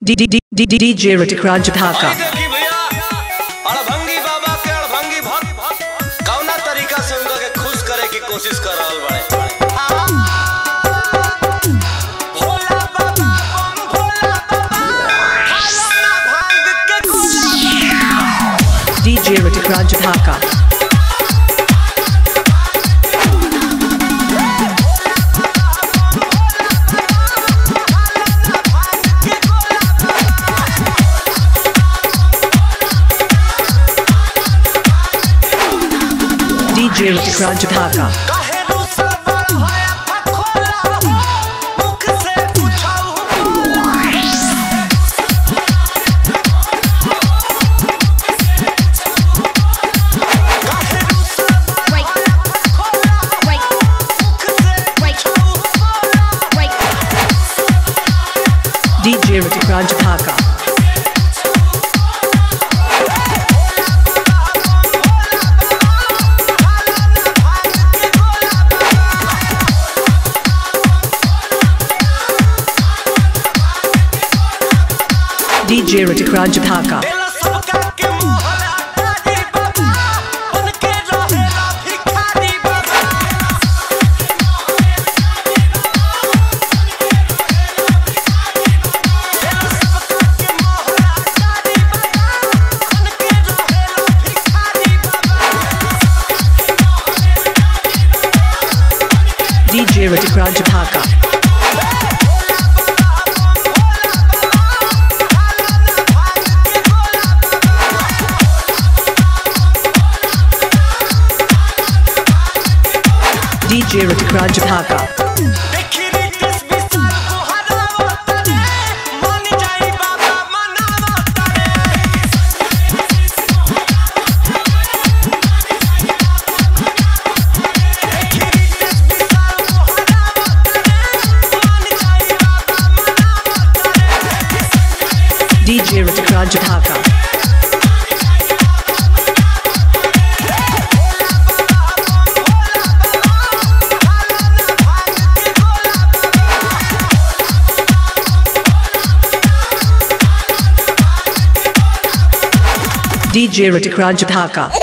DJ Ritik Raj Dhaka। देखी भैया अड़भंगी बाबा के अड़भंगी भक्त कौना तरीका से उनका के खुश करे की कोशिश कर रहल बाड़े। भोला बाबा भोला बाबा खाला भांग के गोला। DJ Ritik Raj Dhaka। DJ Ritik Raj Dhaka। DJ Ritik Raj Dhaka। DJ Ritik Raj Dhaka। DJ Ritik Raj Dhaka। DJ Ritik Raj Dhaka। DJ Ritik Raj Dhaka। DJ Ritik Raj Dhaka।